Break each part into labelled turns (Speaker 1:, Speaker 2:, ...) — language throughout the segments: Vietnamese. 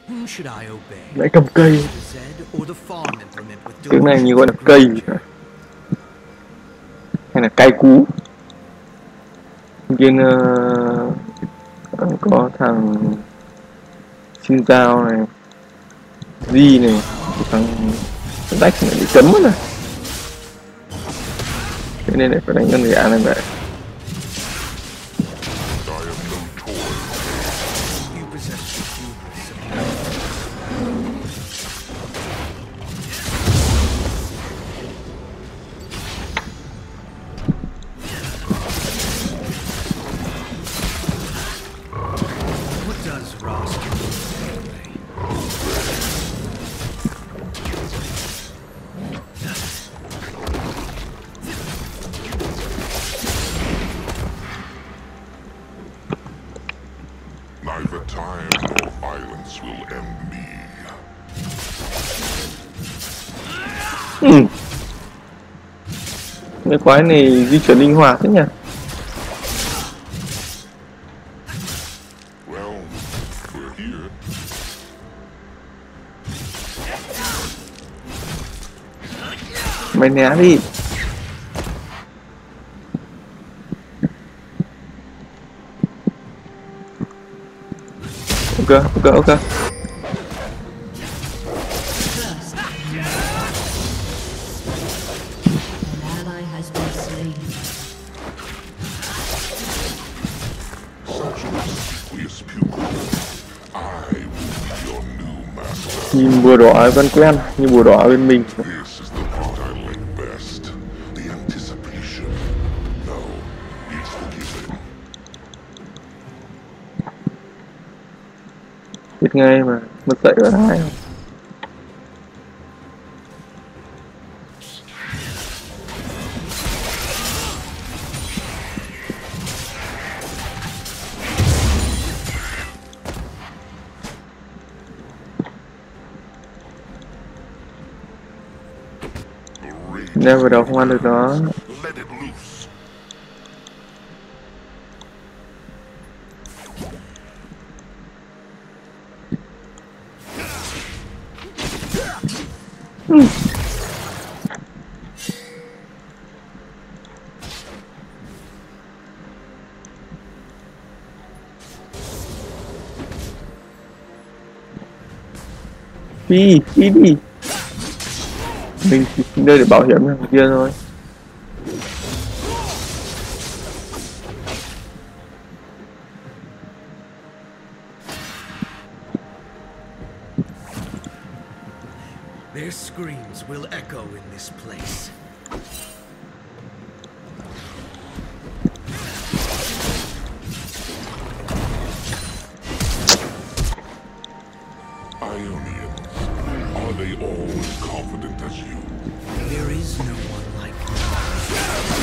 Speaker 1: Whom should I obey?
Speaker 2: Lại cầm cây.
Speaker 1: Mr. Z or the farm implement with
Speaker 2: Tiếng này như
Speaker 1: delusions
Speaker 2: gọi là
Speaker 1: of
Speaker 2: cây
Speaker 1: grandeur?
Speaker 2: hay là cay cú. Bên có thằng Xin Giao này, Di này, thằng Đách này bị cấm mất rồi. Thế nên lại phải đánh con gà này vậy.
Speaker 1: You possess the hubris of what does Ross say?
Speaker 3: Neither time nor violence will end me.
Speaker 2: Cái quái này di chuyển linh hoạt thế nhỉ?
Speaker 3: Well, we're here.
Speaker 2: Mày né đi. Ok.
Speaker 4: An ally has been slain.
Speaker 3: Such obsequious pupil. I will be your new master.
Speaker 2: Nhìn bùa đỏ vẫn quen, như bùa đỏ bên mình.
Speaker 3: This is the part I like best. The anticipation. No, it's forgiven.
Speaker 2: Biết ngay mà, mất dậy ở hai không?
Speaker 3: The rage
Speaker 2: Đem vào đầu không ăn được nó.
Speaker 3: let it loose.
Speaker 2: Phi đi. Mình chỉ đây để bảo hiểm thằng kia thôi.
Speaker 1: Their screams will echo in this place.
Speaker 3: Ionians, are they all as confident as you?
Speaker 1: There is no one like me.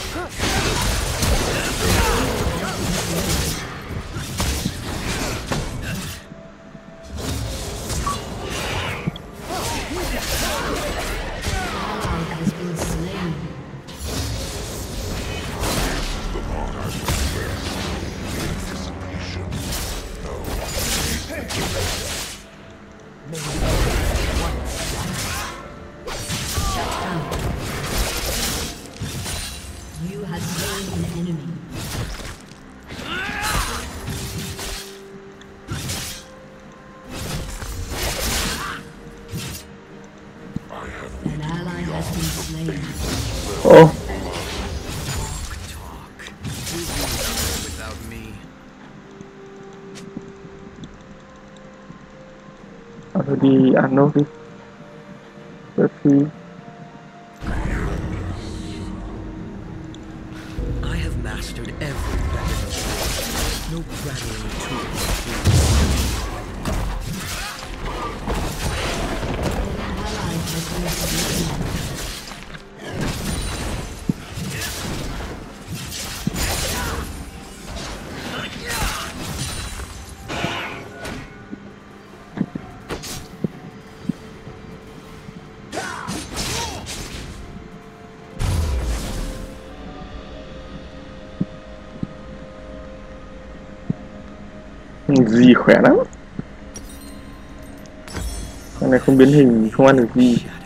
Speaker 4: Ally has been slain.
Speaker 3: The part I like best. The anticipation. No, it's forgiven.
Speaker 4: You have slain an enemy.
Speaker 3: I have
Speaker 4: An ally has been slain.
Speaker 2: Ô,
Speaker 1: Talk. Who will go without me?
Speaker 2: thôi đi ăn nốt đi. Rất phi.
Speaker 1: I have mastered every weapon. No prattling tool.
Speaker 4: An ally has been slain.
Speaker 2: Gì khỏe lắm. Thằng này không biến hình không ăn được gì.
Speaker 1: Shadow.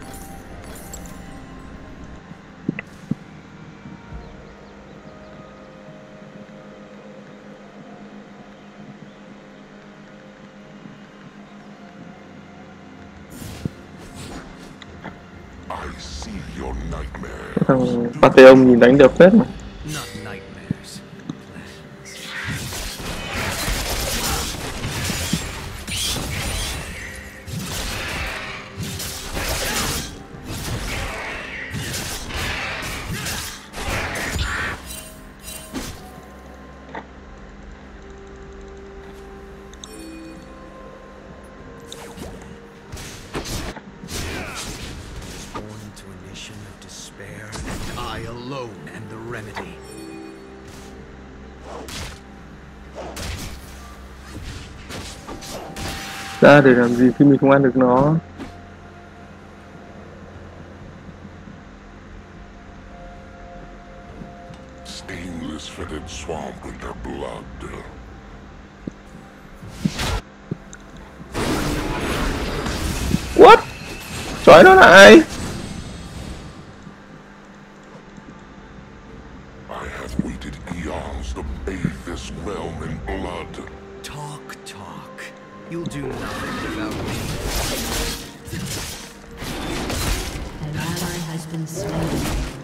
Speaker 3: I see your nightmare.
Speaker 2: Thằng Pantheon nhìn đánh được phết mà.
Speaker 1: Not nightmares. Plans. Born into a nation of despair, and I alone am the remedy.
Speaker 2: Ra để làm gì khi mình không ăn được nó?
Speaker 3: Stainless fetid swamp with their blood.
Speaker 2: What? Trói nó lại.
Speaker 3: I have waited eons to bathe this realm in blood.
Speaker 1: Talk. You'll do nothing without me.
Speaker 4: An ally has been slain.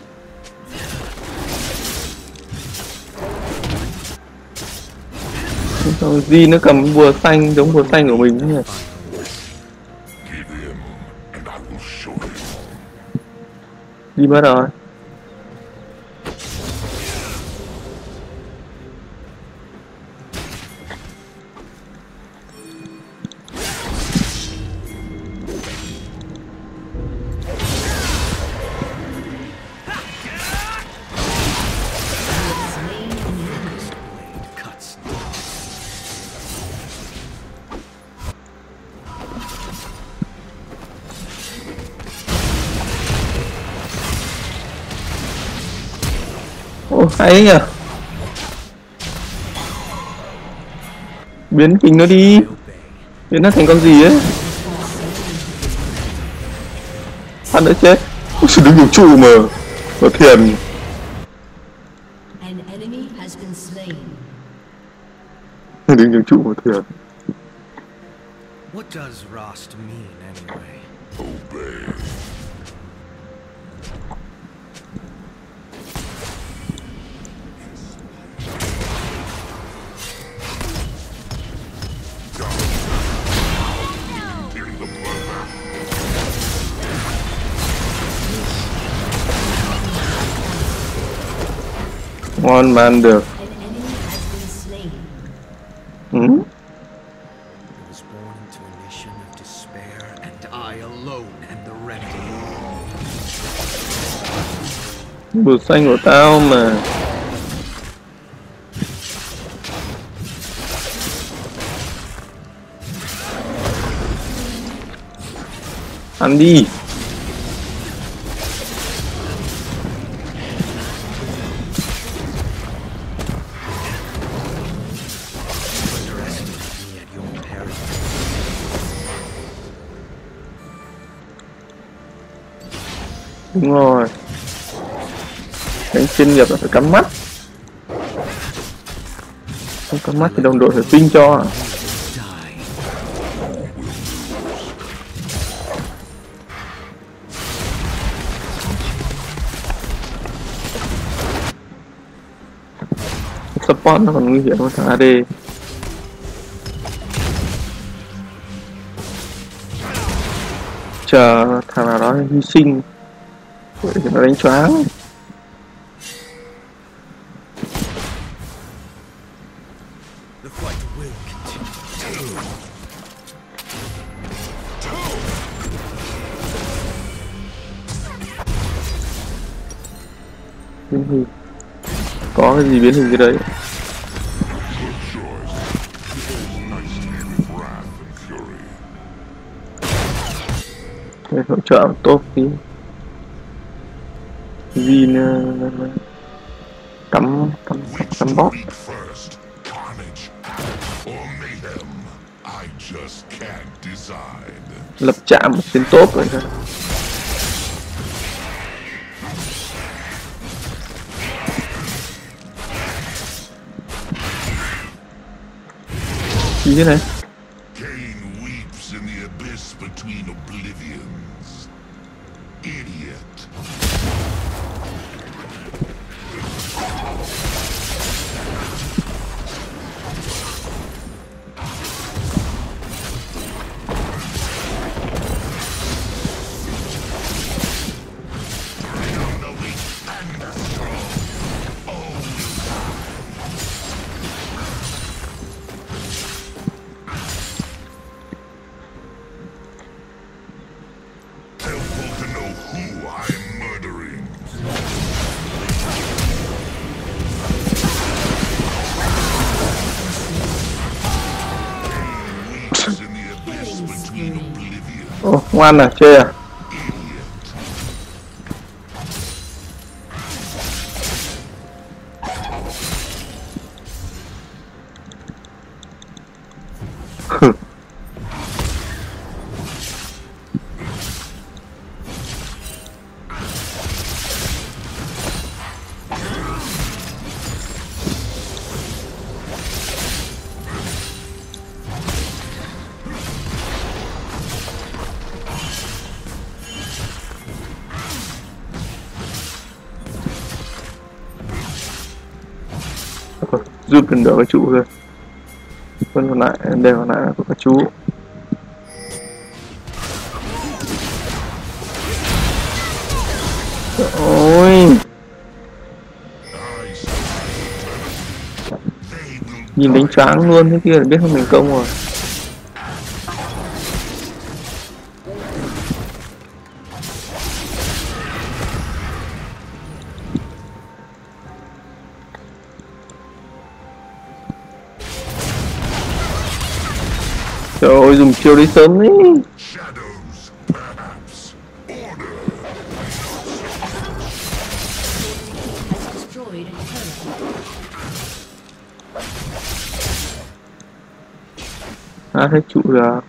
Speaker 2: Thằng Di nó cầm bùa xanh giống bùa xanh của mình nhỉ?
Speaker 3: Give in, and I will show you.
Speaker 2: Đi mất rồi.
Speaker 4: Slain an enemy.
Speaker 1: Blade cuts.
Speaker 2: Ồ, hay nhỉ? Biến hình nó đi.
Speaker 1: I obey.
Speaker 2: Biến nó thành con gì ấy. Hắn đã chết. Ôi, sự đứng vũ trụ mà. Có thiền.
Speaker 4: An enemy has been slain.
Speaker 2: Đứng vũ trụ mà thiền.
Speaker 1: What does Rost mean anyway?
Speaker 3: Obey. In the bloodbath.
Speaker 2: Ngon mà ăn được.
Speaker 4: An enemy has been slain.
Speaker 2: Ừ.
Speaker 1: I was born into a nation of despair, and I alone am the remedy.
Speaker 2: Bùa xanh của tao mà. Ăn đi.
Speaker 1: Underestimate me at your peril.
Speaker 2: Đúng rồi. Đánh chuyên nghiệp là phải cắm mắt. Không cắm mắt thì đồng đội phải ping cho.
Speaker 1: Die.
Speaker 2: Support nó còn nguy hiểm hơn thằng AD. Chờ thằng nào đó hy sinh để cho nó đánh choáng.
Speaker 1: The fight will continue.
Speaker 2: Biến hình. Có cái gì biến hình cái đấy?
Speaker 3: Good choice. It goes nicely with wrath and fury.
Speaker 2: Để hỗ trợ tốt tí. Vì cắm bóp.
Speaker 3: Speak first. Carnage or mayhem. I just can't decide.
Speaker 2: Lập trạm trên top rồi thôi. Gì thế này?
Speaker 3: Cain weeps in the abyss between oblivions. Idiot. Helpful to know who I'm murdering. Weeps in the abyss between oblivions.
Speaker 2: Ồ, ngoan à, chơi à?
Speaker 3: Idiot.
Speaker 2: Giúp đừng đỡ cái trụ rồi. Phần còn lại, đều còn lại là của các chú. Ôi,
Speaker 3: I survive. They will
Speaker 2: nhìn đánh choáng luôn, thế kia là biết không thành công rồi. Trời ơi, dùng chiêu đấy sớm đấy.
Speaker 3: shadows, perhaps. Order.
Speaker 4: Has destroyed a turret.
Speaker 2: Hết trụ rồi.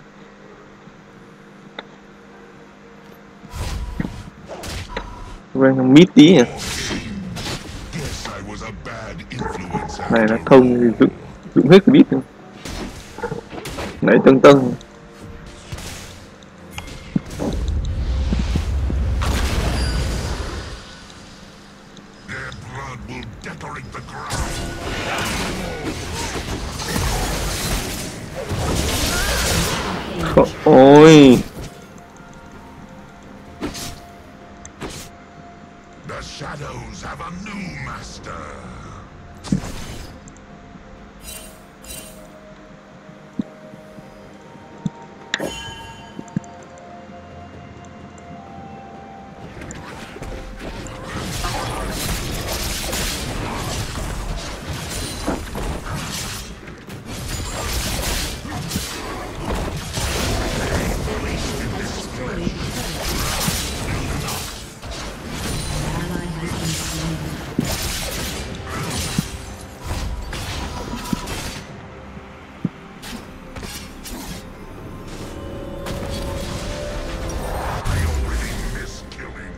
Speaker 2: Quên thằng mít tí nhỉ.
Speaker 3: Guess I was a bad influence.
Speaker 2: Này nó thông thì dụng hết cái mít rồi. Nãy tâng tâng.
Speaker 3: Their blood will decorate the ground.
Speaker 2: Ôi,
Speaker 3: The shadows have a new master.
Speaker 4: Ally has been slain.
Speaker 3: I already miss killing.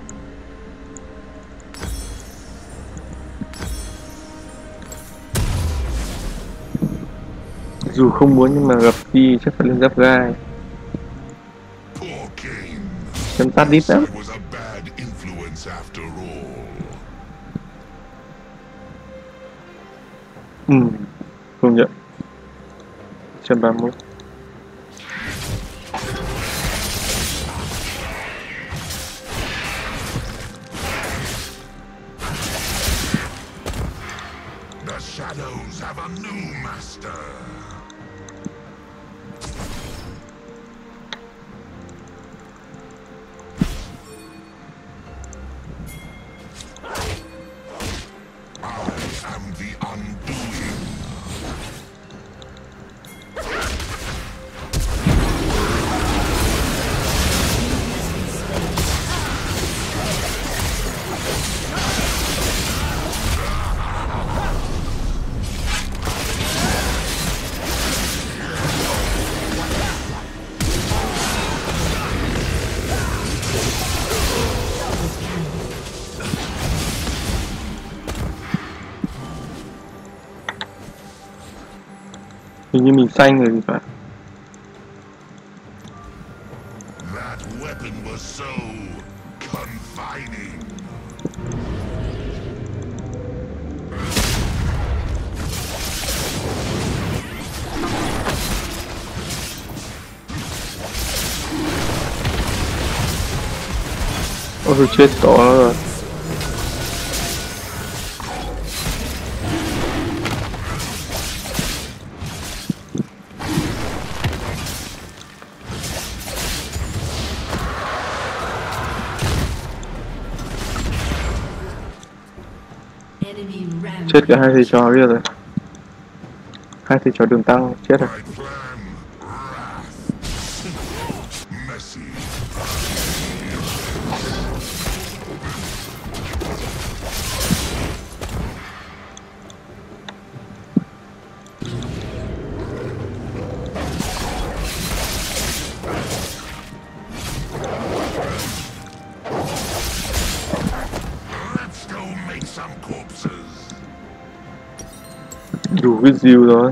Speaker 2: dù không muốn nhưng mà gặp đi chắc phải lên giáp gai.
Speaker 3: Poor Cain.
Speaker 2: Chấm tắt đít
Speaker 3: I
Speaker 2: lắm.
Speaker 3: was a bad influence after all.
Speaker 2: Công nhận. 131.
Speaker 3: The shadows have a new master. I am the undoing.
Speaker 2: Hình như mình xanh rồi thì phải.
Speaker 3: That weapon was so confining.
Speaker 2: Ôi chết tổ nó rồi.
Speaker 4: Enemy ram.
Speaker 2: Chết cả hai thầy trò kia rồi. Hai thầy trò đường tăng chết rồi.
Speaker 3: My plan, wrath. Messy. Let's go make some corpses.
Speaker 2: Đủ cái dìu rồi.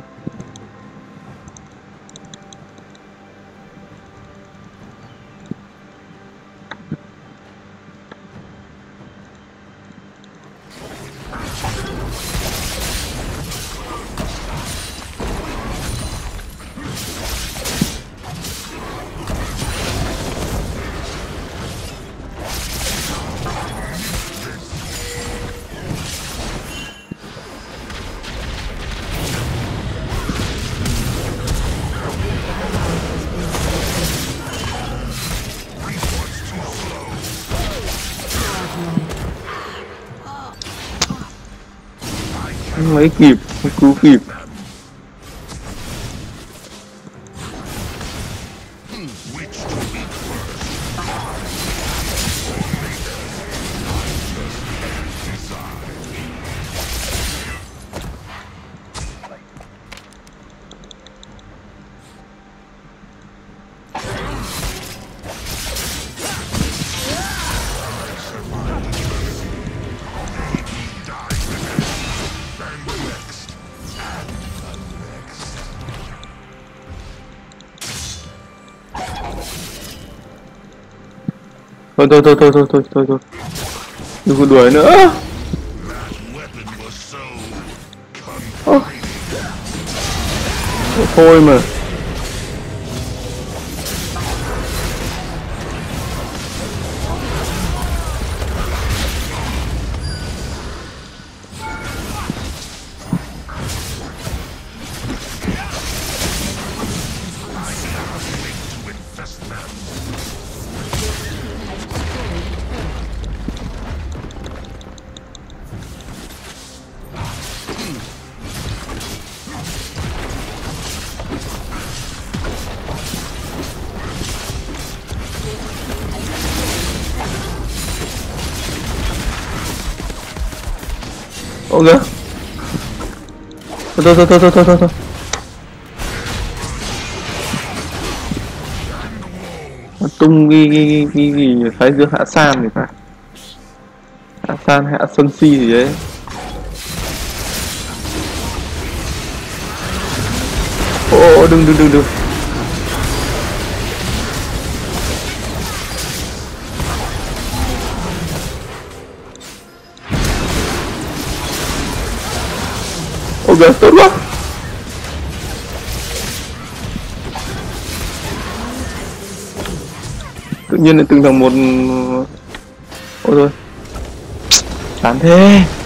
Speaker 2: Mấy kịp, mấy cứu kịp.
Speaker 3: Which to be first?
Speaker 2: Thôi. Đừng có đuổi nữa.
Speaker 3: That weapon was so confining.
Speaker 2: Thôi mà.
Speaker 3: To infest them.
Speaker 2: Ok. Thôi. Nó tung cái phái giữa Hạ San thì phải. Hạ San, Hạ Xuân Si gì đấy. Ô, đừng. Ok, tốt quá. Tự nhiên lại từng thằng một. Ôi thôi. Chán thế.